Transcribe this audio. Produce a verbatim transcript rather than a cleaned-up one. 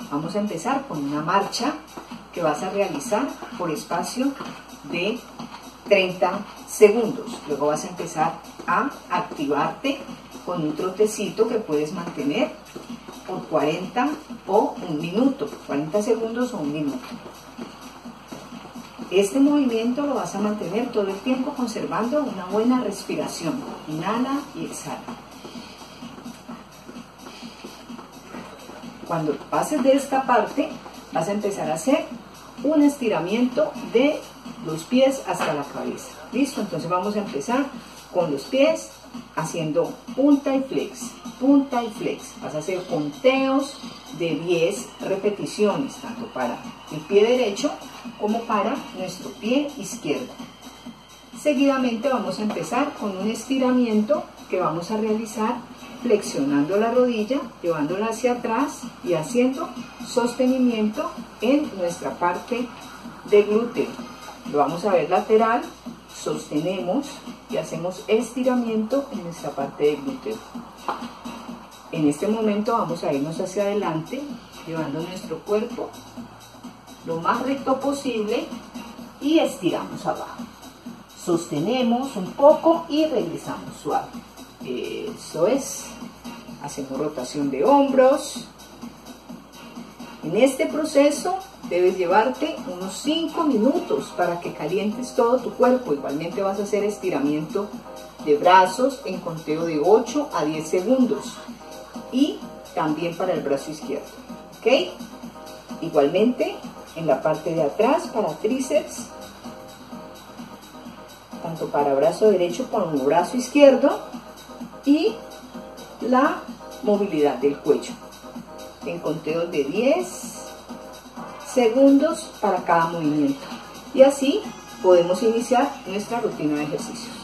Vamos a empezar con una marcha que vas a realizar por espacio de treinta segundos. Luego vas a empezar a activarte con un trotecito que puedes mantener por cuarenta o un minuto, cuarenta segundos o un minuto. Este movimiento lo vas a mantener todo el tiempo conservando una buena respiración. Inhala y exhala. Cuando pases de esta parte, vas a empezar a hacer un estiramiento de los pies hasta la cabeza. ¿Listo? Entonces vamos a empezar con los pies haciendo punta y flex, punta y flex. Vas a hacer conteos de diez repeticiones, tanto para el pie derecho como para nuestro pie izquierdo. Seguidamente vamos a empezar con un estiramiento que vamos a realizar flexionando la rodilla, llevándola hacia atrás y haciendo sostenimiento en nuestra parte de glúteo. Lo vamos a ver lateral, sostenemos y hacemos estiramiento en nuestra parte de glúteo. En este momento vamos a irnos hacia adelante, llevando nuestro cuerpo lo más recto posible y estiramos abajo. Sostenemos un poco y regresamos suave. Eso es. Hacemos rotación de hombros. En este proceso debes llevarte unos cinco minutos para que calientes todo tu cuerpo. Igualmente vas a hacer estiramiento de brazos en conteo de ocho a diez segundos. Y también para el brazo izquierdo. ¿Ok? Igualmente en la parte de atrás para tríceps. Tanto para brazo derecho como brazo izquierdo. Y la movilidad del cuello en conteos de diez segundos para cada movimiento, y así podemos iniciar nuestra rutina de ejercicios.